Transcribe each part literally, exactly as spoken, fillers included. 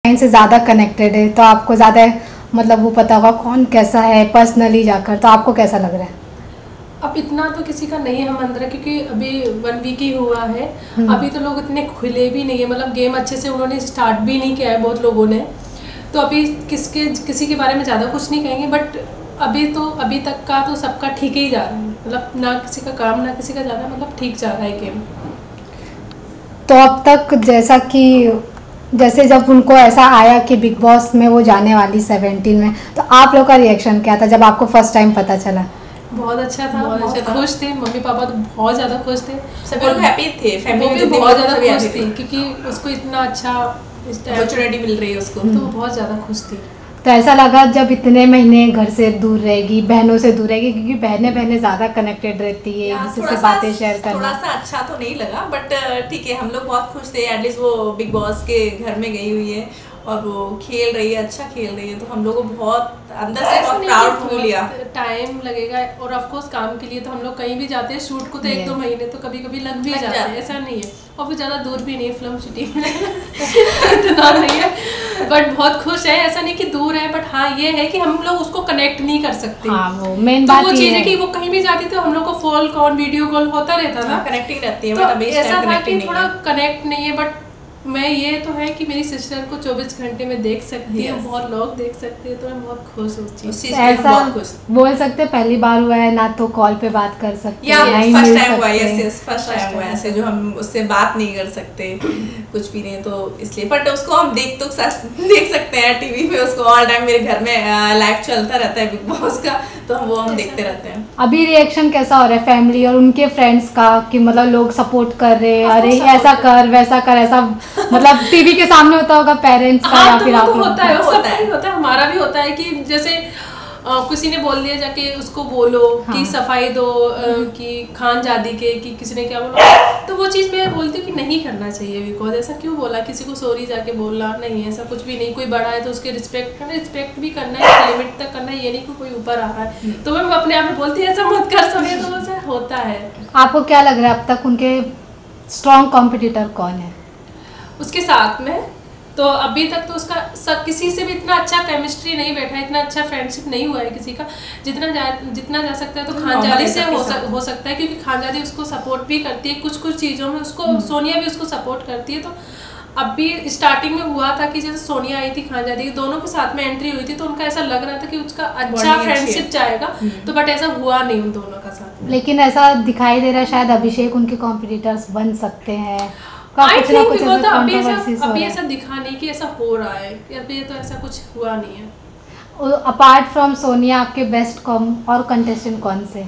से ज़्यादा कनेक्टेड है तो आपको ज़्यादा मतलब वो पता होगा कौन कैसा है पर्सनली जाकर, तो आपको कैसा लग रहा है? अब इतना तो किसी का नहीं है मंत्र, क्योंकि अभी वन वीक ही हुआ है। अभी तो लोग इतने खुले भी नहीं है, मतलब गेम अच्छे से उन्होंने स्टार्ट भी नहीं किया है बहुत लोगों ने, तो अभी किसके किसी के बारे में ज़्यादा कुछ नहीं कहेंगे। बट अभी तो अभी तक का तो सबका ठीक ही जा रहा है, मतलब ना किसी का काम ना किसी का ज़्यादा, मतलब ठीक जा रहा है गेम। तो अब तक जैसा कि जैसे जब उनको ऐसा आया कि बिग बॉस में वो जाने वाली सेवेंटीन में, तो आप लोग का रिएक्शन क्या था जब आपको फर्स्ट टाइम पता चला? बहुत अच्छा था, बहुत, बहुत अच्छा खुश थे, मम्मी पापा तो बहुत ज़्यादा खुश थे, सभी लोग हैप्पी थे, फैमिली भी बहुत ज़्यादा खुश थी क्योंकि उसको इतना अच्छा अपॉर्चुनिटी मिल रही है उसको, तो वो बहुत ज़्यादा खुश थी। तो ऐसा लगा जब इतने महीने घर से दूर रहेगी, बहनों से दूर रहेगी, क्योंकि बहनें बहनें ज़्यादा कनेक्टेड रहती है, किसी से बातें शेयर करना, थोड़ा सा अच्छा तो नहीं लगा, बट ठीक है, हम लोग बहुत खुश थे। एटलीस्ट वो बिग बॉस के घर में गई हुई है और वो खेल रही है, अच्छा खेल रही है, तो हम लोग को बहुत अंदर से बहुत प्राउड फील किया। टाइम लगेगा और ऑफ कोर्स काम के लिए तो हम लोग कहीं भी जाते हैं शूट को तो एक दो महीने तो कभी कभी लग भी जाते हैं, ऐसा नहीं है। और फिर ज़्यादा दूर भी नहीं है फिल्म सिटी में इतना नहीं है, बट बहुत खुश है। ऐसा नहीं कि दूर है, बट हाँ ये है कि हम लोग उसको कनेक्ट नहीं कर सकते। हाँ, वो मेन तो बात वो चीज़ है कि वो कहीं भी जाती तो हम लोग को फोन कॉल वीडियो कॉल होता रहता था, कनेक्टिंग रहती है, तो ऐसा था कि थोड़ा कनेक्ट नहीं है। बट मैं ये तो है कि मेरी सिस्टर को चौबीस घंटे में देख सकती है, बहुत लोग देख सकते हैं, तो मैं बहुत खुश हूँ उस चीज़। ऐसा बोल सकते पहली बार हुआ है ना, तो कॉल पे बात कर सकते हैं, फर्स्ट टाइम हुआ है, यस यस फर्स्ट टाइम हुआ है ऐसे जो हम उससे बात नहीं कर सकते कुछ भी नहीं, तो इसलिए। बट उसको हम देख तो देख सकते हैं टीवी पे, उसको ऑल टाइम मेरे घर में लाइव चलता रहता है बिग बॉस का, तो हम वो हम देखते रहते हैं। अभी रिएक्शन कैसा हो रहा है फैमिली और उनके फ्रेंड्स का कि मतलब लोग सपोर्ट कर रहे हैं, अरे ऐसा कर वैसा कर, ऐसा मतलब टीवी के सामने होता होगा पेरेंट्स का? हाँ, या तो फिर वो आप तो होता है, होता है, होता है, हमारा भी होता है कि जैसे आ, किसी ने बोल दिया जाके उसको बोलो हाँ। कि सफाई दो आ, कि खान जादी के कि किसी ने क्या बोला, तो वो चीज़ मैं बोलती हूँ कि नहीं करना चाहिए, बिकॉज ऐसा क्यों बोला, किसी को सॉरी जाके बोलना नहीं, ऐसा कुछ भी नहीं। कोई बड़ा है तो उसके रिस्पेक्ट करना, रिस्पेक्ट भी करना है, लिमिट तक करना है, ये नहीं कि कोई ऊपर आ रहा है तो मैं अपने आप में बोलती हूँ ऐसा मत कर सके, तो वैसा होता है। आपको क्या लग रहा है अब तक उनके स्ट्रॉन्ग कॉम्पिटिटर कौन है उसके साथ में? तो अभी तक तो उसका सब किसी से भी इतना अच्छा केमिस्ट्री नहीं बैठा है, इतना अच्छा फ्रेंडशिप नहीं हुआ है किसी का, जितना जा जितना जा सकता है तो खानजादी से हो, सक, हो सकता है, क्योंकि खानजादी उसको सपोर्ट भी करती है कुछ कुछ चीज़ों में, उसको सोनिया भी उसको सपोर्ट करती है। तो अभी स्टार्टिंग में हुआ था कि जैसे सोनिया आई थी खानजादी, दोनों के साथ में एंट्री हुई थी, तो उनका ऐसा लग रहा था कि उसका अच्छा फ्रेंडशिप जाएगा, तो बट ऐसा हुआ नहीं उन दोनों का साथ में। लेकिन ऐसा दिखाई दे रहा है शायद अभिषेक उनके कॉम्पिटिटर्स बन सकते हैं। आई थिंक कुछ ऐसा अभी ऐसा अभी ऐसा दिखा नहीं कि ऐसा हो रहा है, अभी तो ऐसा कुछ हुआ नहीं है। अपार्ट फ्रॉम सोनिया आपके बेस्ट कॉम और कंटेस्टेंट कौन से?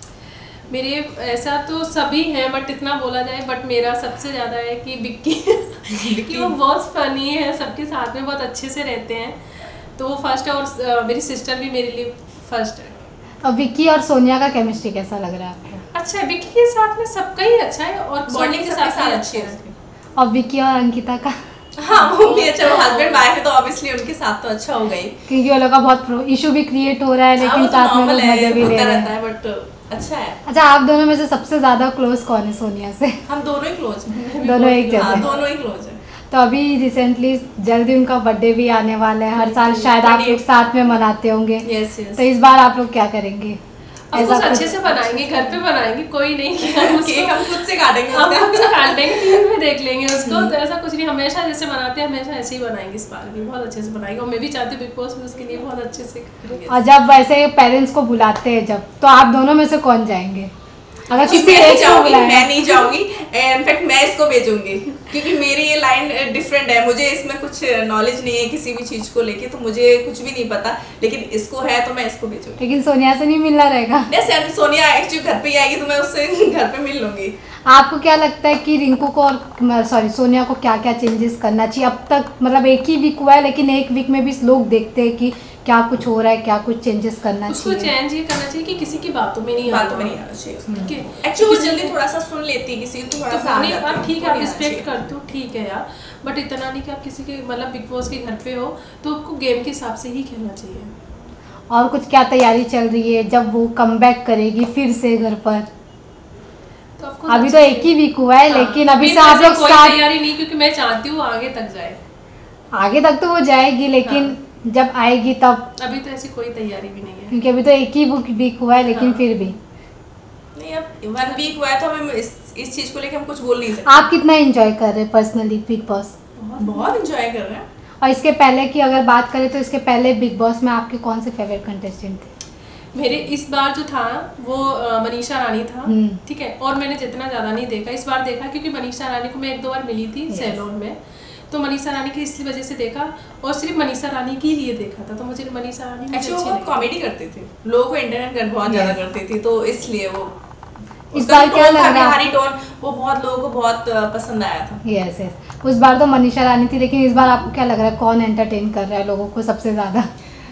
मेरे ऐसा तो सभी हैं, बट इतना बोला जाए, बट मेरा सबसे ज़्यादा है कि बिक्की कि वो बहुत फनी है, सबके साथ में बहुत अच्छे से रहते हैं, तो वो फर्स्ट है। और मेरी सिस्टर भी मेरे लिए फर्स्ट है। और विक्की और सोनिया का केमिस्ट्री कैसा लग रहा है आपको? अच्छा है, विक्की के साथ में सबका ही अच्छा है और सोनिया के साथ भी अच्छे है। और विक्की और अंकिता का? हाँ वो भी अच्छा, वो हस्बैंड वाइफ है तो ऑब्वियसली उनके साथ तो अच्छा हो गई, क्योंकि वो लोग का बहुत इशू भी क्रिएट हो रहा है, लेकिन साथ में लोग मजे भी ले रहे हैं, बट अच्छा है। अच्छा, आप दोनों में से सबसे ज्यादा क्लोज कौन है सोनिया से? हम दोनों ही क्लोज हैं, दोनों एक जैसे? हाँ, दोनों ही क्लोज हैं। तो अभी रिसेंटली जल्दी उनका बर्थडे भी आने वाला है, हर साल शायद आप लोग साथ में मनाते होंगे, यस यस। तो इस बार आप लोग क्या करेंगे? ऐसा अच्छे से बनाएंगे, घर पे बनाएंगे, कोई नहीं कि हम केक हम खुद से काटेंगे, हम खुद से काट लेंगे, टीवी में देख लेंगे उसको, तो ऐसा कुछ नहीं, हमेशा जैसे बनाते हैं हमेशा ऐसे ही बनाएंगे, इस बार भी बहुत अच्छे से बनाएंगे, और मैं भी चाहती हूँ बिग बॉस में उसके लिए बहुत अच्छे से करेंगे। और जब ऐसे पेरेंट्स को बुलाते हैं जब, तो आप दोनों में से कौन जाएंगे? अगर किसी एक जाऊंगी, मैं नहीं जाऊंगी, इनफैक्ट मैं इसको भेजूंगी, क्योंकि मेरी ये लाइन डिफरेंट है, मुझे इसमें कुछ नॉलेज नहीं है किसी भी चीज को लेके, तो मुझे कुछ भी नहीं पता, लेकिन इसको है तो मैं इसको भेजूंगी। लेकिन सोनिया से नहीं मिलना रहेगा? नहीं, सोनिया एक्चुअली घर पे ही आएगी तो मैं उससे घर पे मिल लूंगी। आपको क्या लगता है कि रिंकू को और सॉरी सोनिया को क्या क्या चेंजेस करना चाहिए? अब तक मतलब एक ही वीक हुआ है, लेकिन एक वीक में भी लोग देखते हैं कि क्या कुछ हो रहा है, क्या कुछ चेंजेस करना उसको चाहिए। चेंज ये करना चाहिए कि किसी की बातों में नहीं बातों में नहीं आना चाहिए। एक्चुअली वो जल्दी थोड़ा सा सुन लेती है, किसी को थोड़ा सा आ जाता है, ठीक है, आप रिस्पेक्ट करते हो, ठीक है यार, बट इतना नहीं कि आप किसी के मतलब बिग बॉस के घर पे हो तो आपको गेम के हिसाब से ही खेलना चाहिए। और कुछ क्या तैयारी चल रही है जब वो कमबैक करेगी फिर से घर पर? तो अभी तो एक ही वीक हुआ है, लेकिन अभी से आप लोग कोई तैयारी नहीं, क्योंकि मैं चाहती हूँ आगे तक जाए, आगे तक तो वो जाएगी, लेकिन हाँ। जब आएगी तब अभी तो ऐसी कोई तैयारी भी नहीं है, क्योंकि अभी तो एक ही बुक वीक हुआ है, लेकिन हाँ। फिर भी नहीं, अब वन वीक हुआ है तो हमें इस इस चीज को लेकर हम कुछ बोल नहीं सकते। आप कितना एंजॉय कर रहे हैं पर्सनली बिग बॉस? बहुत एंजॉय कर रहे हैं। और इसके पहले की अगर बात करें तो इसके पहले बिग बॉस में आपके कौन से फेवरेट कंटेस्टेंट थे? मेरे इस बार जो था वो मनीषा रानी था, ठीक है, और मैंने जितना ज़्यादा नहीं देखा, इस बार देखा क्योंकि मनीषा रानी को मैं एक दो बार मिली थी सैलून में, तो मनीषा रानी की इसी वजह से देखा और सिर्फ मनीषा रानी के लिए देखा था, तो मुझे मनीषा रानी एक्चुअली वो कॉमेडी करते थे, लोगों को एंटरटेन कर बहुत ज़्यादा करती थी, तो इसलिए वो इस बार क्या लग रहा है टोन वो बहुत लोगों को बहुत पसंद आया था। यस यस उस बार तो मनीषा रानी थी, लेकिन इस बार आपको क्या लग रहा है कौन एंटरटेन कर रहा है लोगों को सबसे ज्यादा?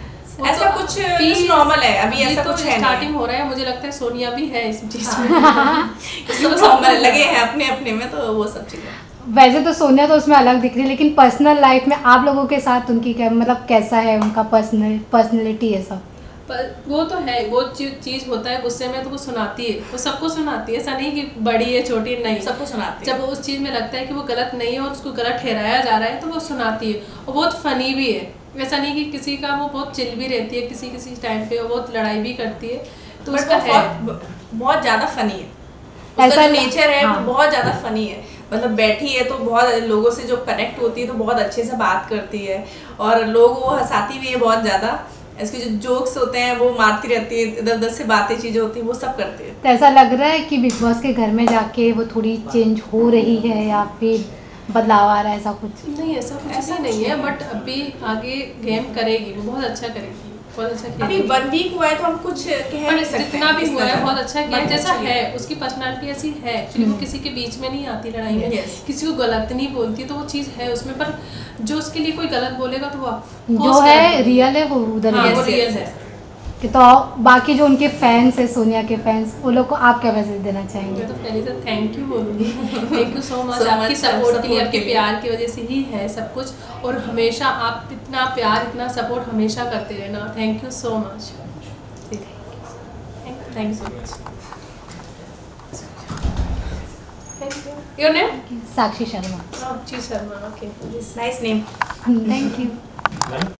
ऐसा तो कुछ नॉर्मल है, अभी ऐसा तो कुछ है स्टार्टिंग हो रहा है, मुझे लगता है सोनिया भी है इस चीज में इसको नॉर्मल लगे हैं अपने अपने में, तो वो सब चीजें। वैसे तो सोनिया तो उसमें अलग दिख रही है, लेकिन पर्सनल लाइफ में आप लोगों के साथ उनकी क्या मतलब कैसा है उनका पर्सनल पर्सनैलिटी है सब? पर वो तो है, वो चीज़ होता है गुस्से में तो वो सुनाती है, वो सबको सुनाती है, ऐसा नहीं कि बड़ी है छोटी नहीं, सबको सुनाती है। जब उस चीज़ में लगता है कि वो गलत नहीं है और उसको गलत ठहराया जा रहा है तो वो सुनाती है, और बहुत फनी भी है, ऐसा नहीं कि किसी का वो बहुत चिल भी रहती है, किसी किसी टाइम पे वो बहुत लड़ाई भी करती है, तो उसका है बहुत ज़्यादा फनी है, उसका जो नेचर है वो बहुत ज़्यादा फनी है, मतलब बैठी है तो बहुत लोगों से जो कनेक्ट होती है तो बहुत अच्छे से बात करती है, और लोग वो हंसाती भी है बहुत ज़्यादा, इसके जो जोक्स होते हैं वो मारती रहती है, इधर उधर से बातें चीजें होती है वो सब करती है। तो ऐसा लग रहा है कि बिग बॉस के घर में जाके वो थोड़ी चेंज हो रही है या फिर बदलाव आ रहा है, ऐसा कुछ? नहीं, ऐसा कुछ ऐसा नहीं है, बट अभी आगे गेम करेगी, वो बहुत अच्छा करेगी, बहुत अच्छा खेलेगी। अभी वन वीक हुआ है तो हम कुछ कह नहीं सकते, जितना भी हुआ है बहुत अच्छा किया, जैसा है उसकी पर्सनालिटी ऐसी है, एक्चुअली वो किसी के बीच में नहीं आती लड़ाई में, किसी को गलत नहीं बोलती, तो वो चीज़ है उसमें, पर जो उसके लिए कोई गलत बोलेगा तो वो जो है रियल है वो उधर हाँ, वो रियल है। कि तो बाकी जो उनके फैंस है सोनिया के फैंस, वो लोग को आप क्या मैसेज देना चाहेंगे? मैं तो पहले तो थैंक यू बोलूँगी, थैंक यू सो मच आपकी सपोर्ट के लिए, आपके प्यार की वजह से ही है सब कुछ, और हमेशा आप इतना प्यार इतना सपोर्ट हमेशा करते रहना, thank you so much, thank you so much. Your name? Sakshi Sharma. Sakshi Sharma, okay, nice name, thank you.